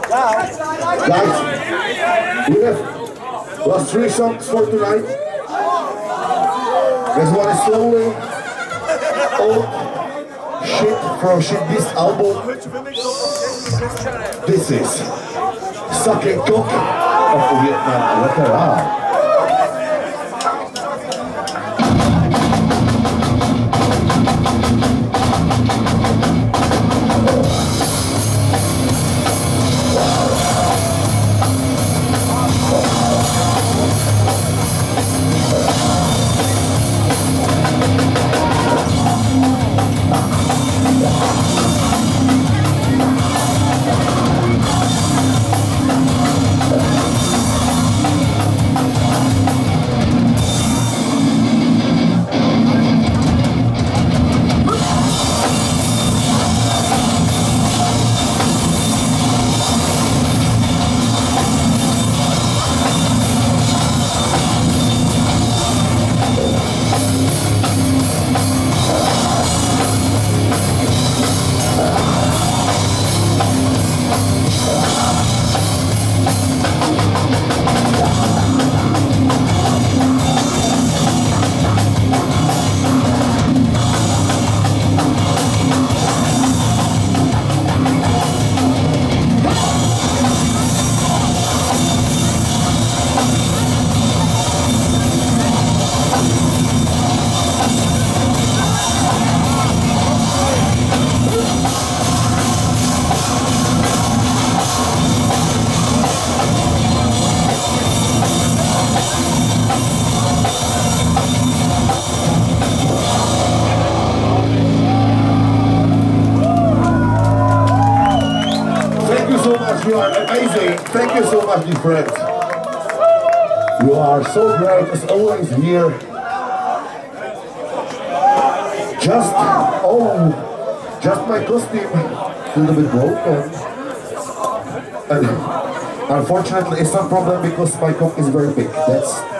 Guys, we have last 3 songs for tonight. This one is slowly old shit from Shit Beast album. This is Sucking Cock of Vietnam. Look around. You are amazing. Thank you so much, dear friends. You are so great as always here. Just my costume a little bit broken. And unfortunately, it's not a problem because my cock is very big. That's